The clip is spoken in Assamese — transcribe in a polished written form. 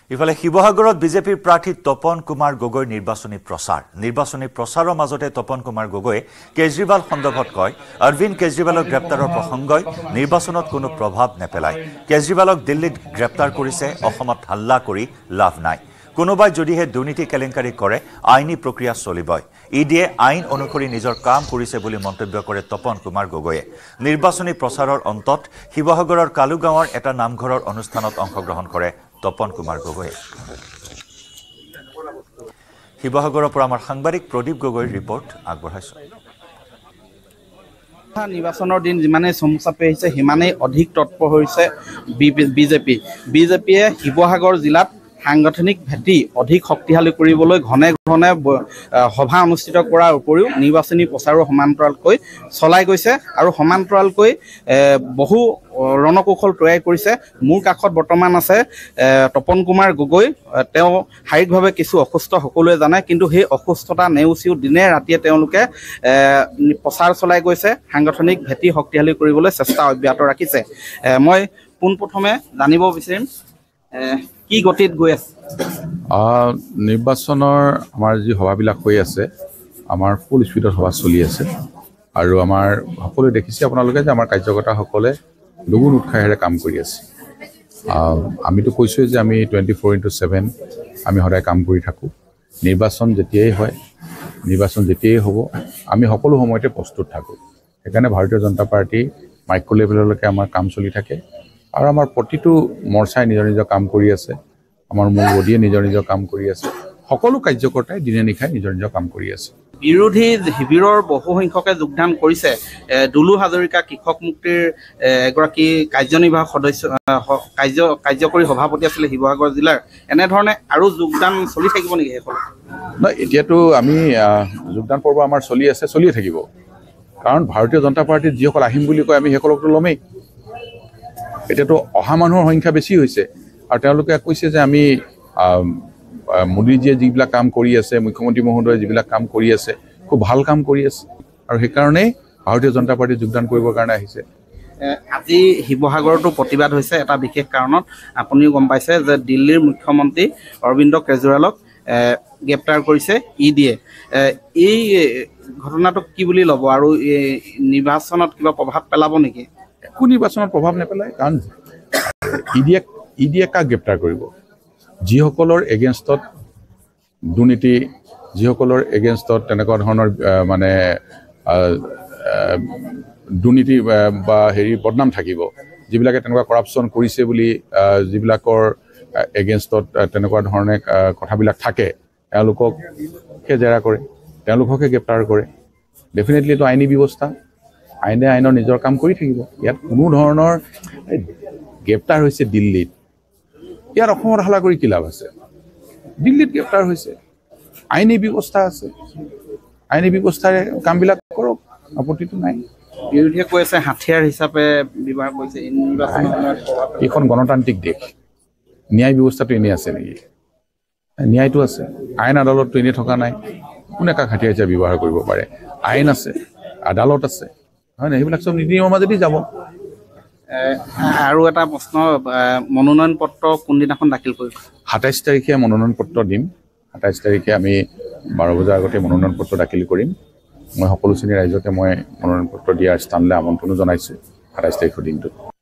ইফালে শিৱসাগৰত বিজেপিৰ প্ৰাৰ্থী তপন কুমাৰ গগৈ নিৰ্বাচনী প্ৰচাৰৰ মাজতে তপন কুমাৰ গগৈয়ে কেজৰিৱাল সন্দৰ্ভত কয় অৰবিন্দ কেজৰিৱালক গ্ৰেপ্তাৰৰ প্ৰসংগই নিৰ্বাচনত কোনো প্ৰভাৱ নেপেলায়। কেজৰিৱালক দিল্লীত গ্ৰেপ্তাৰ কৰিছে, অসমত হাল্লা কৰি লাভ নাই। কোনোবাই যদিহে দুৰ্নীতি কেলেংকাৰী কৰে আইনী প্ৰক্ৰিয়া চলিবই। ইডিয়ে আইন অনুসৰি নিজৰ কাম কৰিছে বুলি মন্তব্য কৰে তপন কুমাৰ গগৈয়ে। নিৰ্বাচনী প্ৰচাৰৰ অন্তত শিৱসাগৰৰ কালুগাঁৱৰ এটা নামঘৰৰ অনুষ্ঠানত অংশগ্ৰহণ কৰে তপন কুমাৰ গগৈয়ে। শিৱসাগৰৰ পৰা আমাৰ সাংবাদিক প্ৰদীপ গগৈৰ ৰিপৰ্ট আগবঢ়াইছো। নিৰ্বাচনৰ দিন যিমানেই চমু চাপি আহিছে সিমানেই অধিক তৎপৰ হৈছে বিজেপিয়ে শিৱসাগৰ জিলাত সাংগঠনিক ভেটি অধিক শক্তিশালী কৰিবলৈ ঘনে ঘনে সভা অনুষ্ঠিত কৰাৰ উপৰিও নিৰ্বাচনী প্ৰচাৰো সমান্তৰালকৈ চলাই গৈছে আৰু সমান্তৰালকৈ বহু ৰণকৌশল তৈয়াৰ কৰিছে। মোৰ কাষত বৰ্তমান আছে তপন কুমাৰ গগৈ। তেওঁ শাৰীৰিকভাৱে কিছু অসুস্থ, সকলোৱে জানে, কিন্তু সেই অসুস্থতা নেওচিও দিনে ৰাতিয়ে তেওঁলোকে প্ৰচাৰ চলাই গৈছে, সাংগঠনিক ভেটি শক্তিশালী কৰিবলৈ চেষ্টা অব্যাহত ৰাখিছে। মই পোনপ্ৰথমে জানিব বিচাৰিম কি গতিত গৈ আছে নিৰ্বাচনৰ আমাৰ যি সভাবিলাক হৈ আছে, আমাৰ ফুল স্পীডত সভা চলি আছে আৰু আমাৰ সকলোৱে দেখিছে আপোনালোকে যে আমাৰ কাৰ্যকৰ্তাসকলে দুগুণ উৎসাহেৰে কাম কৰি আছে। আমিতো কৈছোঁৱে যে আমি 24/7 আমি সদায় কাম কৰি থাকোঁ। নিৰ্বাচন যেতিয়াই হয়, নিৰ্বাচন যেতিয়াই হ'ব, আমি সকলো সময়তে প্ৰস্তুত থাকোঁ। সেইকাৰণে ভাৰতীয় জনতা পাৰ্টি মাইক্ৰ' লেভেললৈকে আমাৰ কাম চলি থাকে আৰু আমাৰ প্ৰতিটো মৰ্চাই নিজৰ নিজৰ কাম কৰি আছে। আমাৰ মূল বডিয়ে নিজৰ নিজৰ কাম কৰি আছে। সকলো কাৰ্যকৰ্তাই দিনে নিশাই নিজৰ নিজৰ কাম কৰি আছে। বিৰোধী শিবিৰৰ বহু সংখ্যকে যোগদান কৰিছে। দুলু হাজৰিকা কৃষক মুক্তিৰ এগৰাকী কাৰ্যনিৰ্বাহক সদস্য, কাৰ্যকৰী সভাপতি আছিলে শিৱসাগৰ জিলাৰ। এনেধৰণে আৰু যোগদান চলি থাকিব নেকি সেইসকল? নহয়, এতিয়াতো আমি যোগদান পৰ্ব আমাৰ চলি আছে, চলিয়ে থাকিব। কাৰণ ভাৰতীয় জনতা পাৰ্টিত যিসকল আহিম বুলি কয় আমি সেইসকলকতো ল'মেই। এতিয়াতো অহা মানুহৰ সংখ্যা বেছি হৈছে আৰু তেওঁলোকে কৈছে যে আমি মোদীজীয়ে যিবিলাক কাম কৰি আছে, মুখ্যমন্ত্ৰী মহোদয়ে যিবিলাক কাম কৰি আছে, খুব ভাল কাম কৰি আছে আৰু সেইকাৰণেই ভাৰতীয় জনতা পাৰ্টীত যোগদান কৰিবৰ কাৰণে আহিছে। আজি শিৱসাগৰতো প্ৰতিবাদ হৈছে এটা বিশেষ কাৰণত। আপুনিও গম পাইছে যে দিল্লীৰ মুখ্যমন্ত্ৰী অৰবিন্দ কেজৰিৱালক গ্ৰেপ্তাৰ কৰিছে ইডিয়ে। এই ঘটনাটোক কি বুলি ল'ব আৰু নিৰ্বাচনত কিবা প্ৰভাৱ পেলাব নেকি? একো নিৰ্বাচনত প্ৰভাৱ নেপেলায়, কাৰণ ইডিয়ে কাক গ্ৰেপ্তাৰ কৰিব? যিসকলৰ এগেইনষ্টত দুৰ্নীতি, যিসকলৰ এগেইনষ্টত তেনেকুৱা ধৰণৰ মানে দুৰ্নীতি বা বদনাম থাকিব, যিবিলাকে তেনেকুৱা কৰাপশ্যন কৰিছে বুলি যিবিলাকৰ এগেইনষ্টত তেনেকুৱা ধৰণে কথাবিলাক থাকে, তেওঁলোককে জেৰা কৰে, তেওঁলোককে গ্ৰেপ্তাৰ কৰে। ডেফিনেটলি এইটো আইনী ব্যৱস্থা, আইনৰ নিজৰ কাম কৰি থাকিব। ইয়াত কোনো ধৰণৰ গ্ৰেপ্তাৰ হৈছে দিল্লীত, ইয়াত অসমত হাল্লা কৰি কি লাভ আছে? দিল্লীত গ্ৰেপ্তাৰ হৈছে, আইনী ব্যৱস্থা আছে, আইনী ব্যৱস্থাৰে কামবিলাক কৰক, আপত্তিটো নাই। বিৰোধীয়ে কৈ আছে হাথিয়াৰ হিচাপে ব্যৱহাৰ কৰিছে। এইখন গণতান্ত্ৰিক দেশ, ন্যায় ব্যৱস্থাটো এনেই আছে নেকি? ন্যায়টো আছে, আইন আদালতটো এনেই থকা নাই। কোনে কাক হাথিয়াৰ হিচাপে ব্যৱহাৰ কৰিব পাৰে? আইন আছে, আদালত আছে, হয় নাই? সেইবিলাক চব নীতি নিয়মৰ মাজেদি যাব। আৰু এটা প্ৰশ্ন, মনোনয়ন পত্ৰ কোনদিনাখন দাখিল কৰিব? 27 তাৰিখে মনোনয়ন পত্ৰ দিম। 27 তাৰিখে আমি 12 বজাৰ আগতে মনোনয়ন পত্ৰ দাখিল কৰিম। মই সকলো শ্ৰেণীৰ ৰাইজকে মই মনোনয়ন পত্ৰ দিয়াৰ স্থানলৈ আমন্ত্ৰণো জনাইছোঁ 27 তাৰিখৰ দিনটোত।